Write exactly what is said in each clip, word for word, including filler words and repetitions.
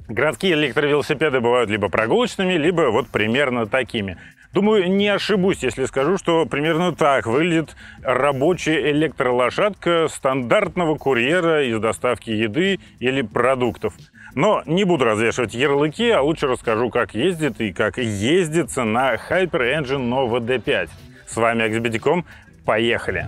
Городские электровелосипеды бывают либо прогулочными, либо вот примерно такими. Думаю, не ошибусь, если скажу, что примерно так выглядит рабочая электролошадка стандартного курьера из доставки еды или продуктов. Но не буду развешивать ярлыки, а лучше расскажу, как ездит и как ездится на HyperEngine Nova ди пять. С вами Эксбедиком. Поехали!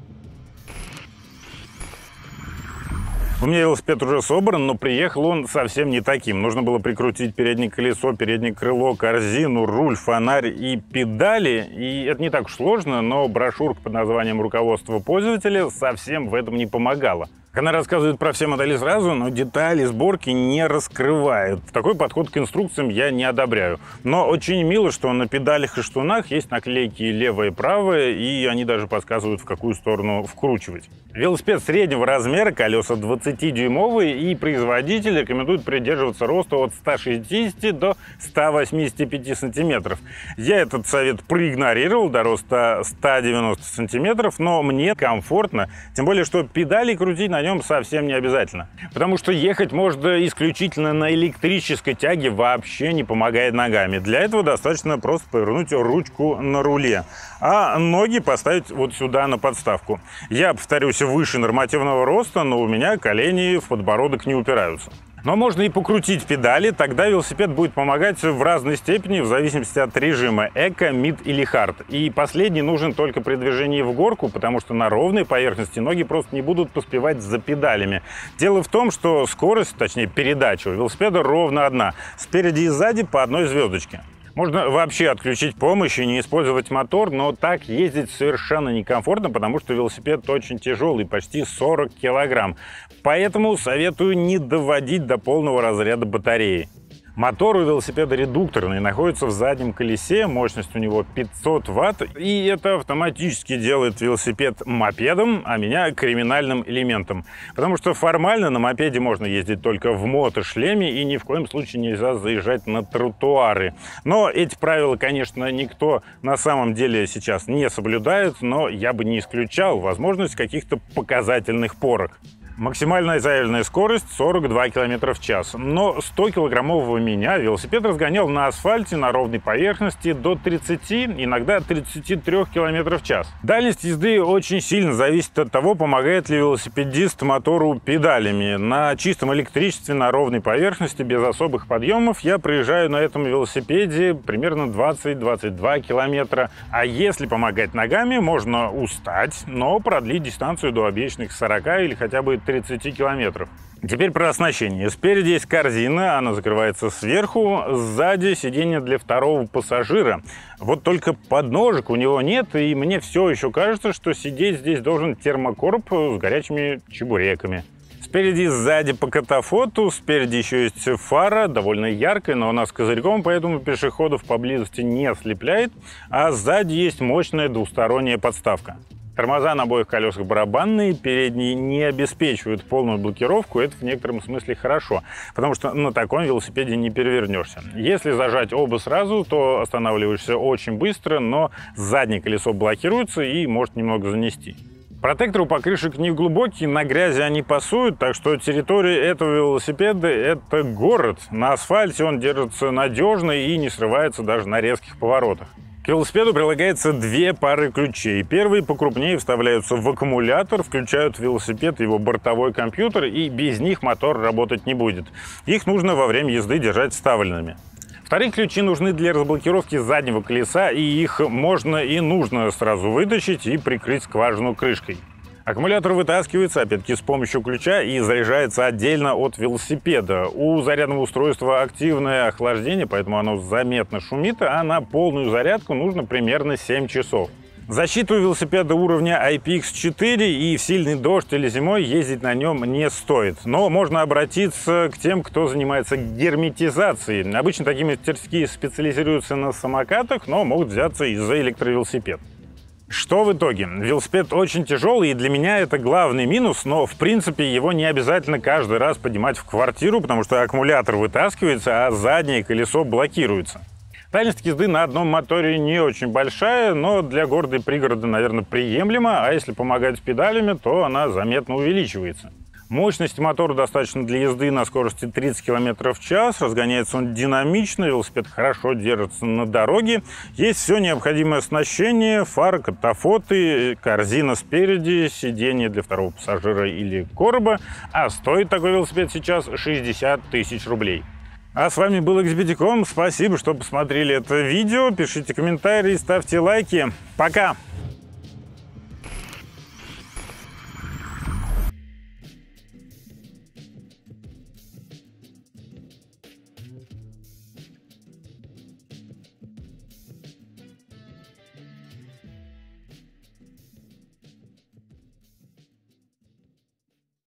У меня велосипед уже собран, но приехал он совсем не таким. Нужно было прикрутить переднее колесо, переднее крыло, корзину, руль, фонарь и педали. И это не так уж сложно, но брошюрка под названием «Руководство пользователя» совсем в этом не помогала. Она рассказывает про все модели сразу, но детали сборки не раскрывает. Такой подход к инструкциям я не одобряю. Но очень мило, что на педалях и штунах есть наклейки левая и правая, и они даже подсказывают, в какую сторону вкручивать. Велосипед среднего размера, колеса двадцатидюймовые, и производитель рекомендует придерживаться роста от ста шестидесяти до ста восьмидесяти пяти сантиметров. Я этот совет проигнорировал до роста ста девяноста сантиметров, но мне комфортно, тем более, что педали крутить на нем совсем не обязательно. Потому что ехать можно исключительно на электрической тяге, вообще не помогает ногами. Для этого достаточно просто повернуть ручку на руле, а ноги поставить вот сюда на подставку. Я, повторюсь, выше нормативного роста, но у меня колени в подбородок не упираются. Но можно и покрутить педали, тогда велосипед будет помогать в разной степени, в зависимости от режима эко, мид или хард. И последний нужен только при движении в горку, потому что на ровной поверхности ноги просто не будут поспевать за педалями. Дело в том, что скорость, точнее передача у велосипеда ровно одна, спереди и сзади по одной звездочке. Можно вообще отключить помощь и не использовать мотор, но так ездить совершенно некомфортно, потому что велосипед очень тяжелый, почти сорок килограмм. Поэтому советую не доводить до полного разряда батареи. Мотор у велосипеда редукторный, находится в заднем колесе, мощность у него пятьсот ватт, и это автоматически делает велосипед мопедом, а меня криминальным элементом. Потому что формально на мопеде можно ездить только в мотошлеме, и ни в коем случае нельзя заезжать на тротуары. Но эти правила, конечно, никто на самом деле сейчас не соблюдает, но я бы не исключал возможность каких-то показательных порок. Максимальная заявленная скорость сорок два километра в час, но стокилограммового меня велосипед разгонял на асфальте на ровной поверхности до тридцати, иногда тридцати трёх километров в час. Дальность езды очень сильно зависит от того, помогает ли велосипедист мотору педалями. На чистом электричестве на ровной поверхности без особых подъемов я проезжаю на этом велосипеде примерно двадцать-двадцать два километра, а если помогать ногами, можно устать, но продлить дистанцию до обещанных сорока или хотя бы тридцати километров. Теперь про оснащение. Спереди есть корзина, она закрывается сверху, сзади сиденье для второго пассажира. Вот только подножек у него нет, и мне все еще кажется, что сидеть здесь должен термокороб с горячими чебуреками. Спереди и сзади по катафоту, спереди еще есть фара, довольно яркая, но она с козырьком, поэтому пешеходов поблизости не ослепляет, а сзади есть мощная двусторонняя подставка. Тормоза на обоих колесах барабанные, передние не обеспечивают полную блокировку, это в некотором смысле хорошо, потому что на таком велосипеде не перевернешься. Если зажать оба сразу, то останавливаешься очень быстро, но заднее колесо блокируется и может немного занести. Протекторы у покрышек не глубокие, на грязи они пасуют, так что территория этого велосипеда – это город. На асфальте он держится надежно и не срывается даже на резких поворотах. К велосипеду прилагается две пары ключей. Первые покрупнее вставляются в аккумулятор, включают велосипед и его бортовой компьютер, и без них мотор работать не будет. Их нужно во время езды держать вставленными. Вторые ключи нужны для разблокировки заднего колеса, и их можно и нужно сразу вытащить и прикрыть скважину крышкой. Аккумулятор вытаскивается, опять-таки, с помощью ключа и заряжается отдельно от велосипеда. У зарядного устройства активное охлаждение, поэтому оно заметно шумит, а на полную зарядку нужно примерно семь часов. Защита у велосипеда уровня ай пи икс четыре, и в сильный дождь или зимой ездить на нем не стоит. Но можно обратиться к тем, кто занимается герметизацией. Обычно такие мастерские специализируются на самокатах, но могут взяться и за электровелосипед. Что в итоге? Велосипед очень тяжелый, и для меня это главный минус, но в принципе его не обязательно каждый раз поднимать в квартиру, потому что аккумулятор вытаскивается, а заднее колесо блокируется. Дальность езды на одном моторе не очень большая, но для города и пригорода, наверное, приемлема, а если помогать с педалями, то она заметно увеличивается. Мощность мотора достаточно для езды на скорости тридцать километров в час. Разгоняется он динамично, велосипед хорошо держится на дороге. Есть все необходимое оснащение: фары, катафоты, корзина спереди, сиденье для второго пассажира или короба. А стоит такой велосипед сейчас шестьдесят тысяч рублей. А с вами был икс би ти точка ком. Спасибо, что посмотрели это видео. Пишите комментарии, ставьте лайки. Пока!